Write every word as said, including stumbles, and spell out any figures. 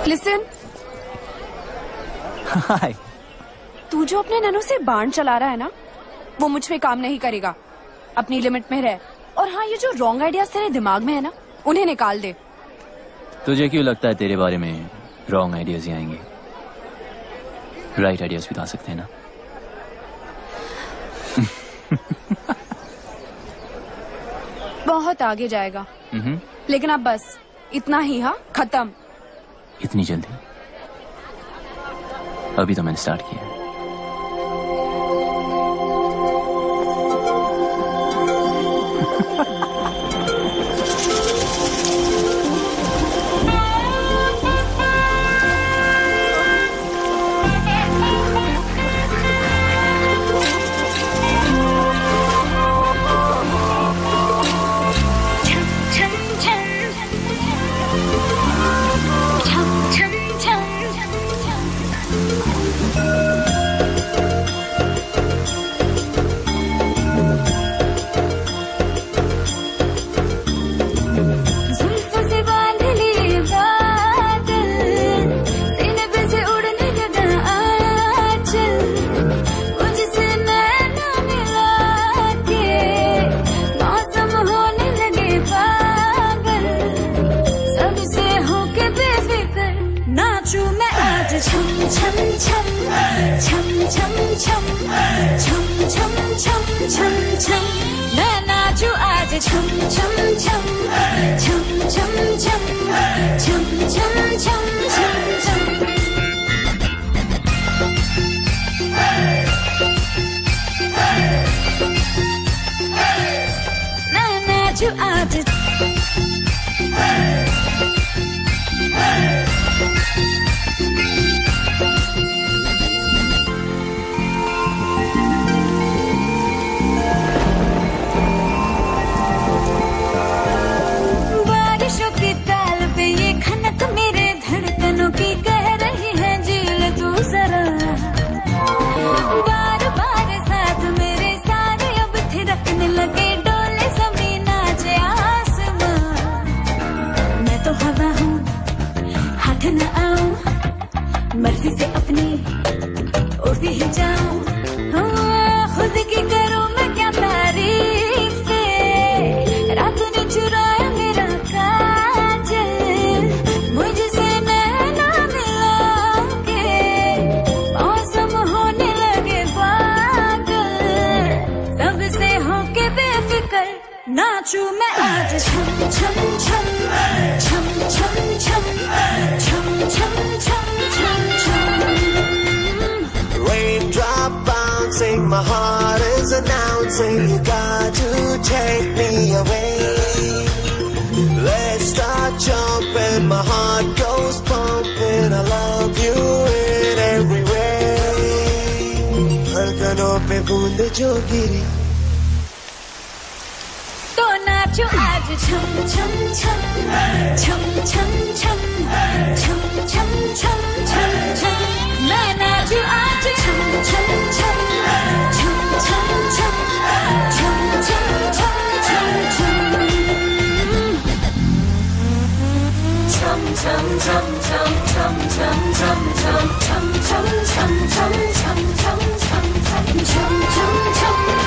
Listen. हाय। तू जो अपने ननू से बाण चला रहा है ना, वो मुझ पे काम नहीं करेगा। अपनी लिमिट में रह। और हाँ, ये जो रॉन्ग आइडियाज तेरे दिमाग में है ना, उन्हें निकाल दे। तुझे क्यों लगता है तेरे बारे में रॉन्ग आइडियाज ही आएंगे? राइट आइडियाज भी तो आ सकते हैं ना। बहुत आगे जाएगा। लेकिन अब बस इतना ही। हाँ, खत्म। इतनी जल्दी? अभी तो मैंने स्टार्ट किया। Chum chum chum chum chum chum chum chum chum chum chum chum chum